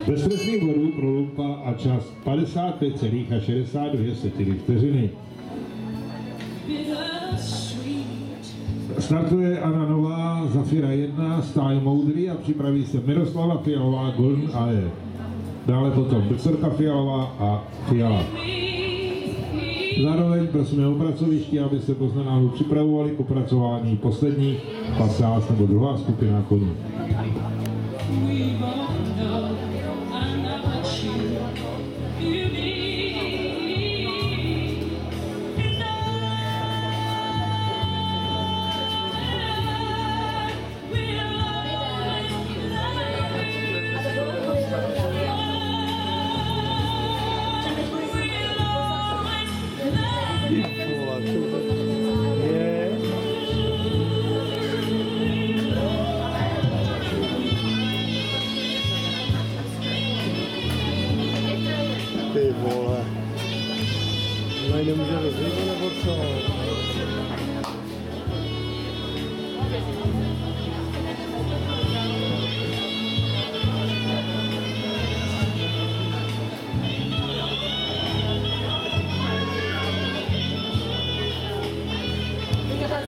Bez trestných bodů pro Lumpa a čas 55,62 vteřiny. Startuje Anna Nová, Zafira 1, Stáj Moudrý a připraví se Miroslava Fialová, Golden AE. Dále potom Doktorka Fialová a Fiala. Zároveň prosíme o pracovišti, aby se po znanáhu připravovali k opracování posledních 15 nebo druhá skupina koní. Ty vole. No nemůže rozhodnout nebo co?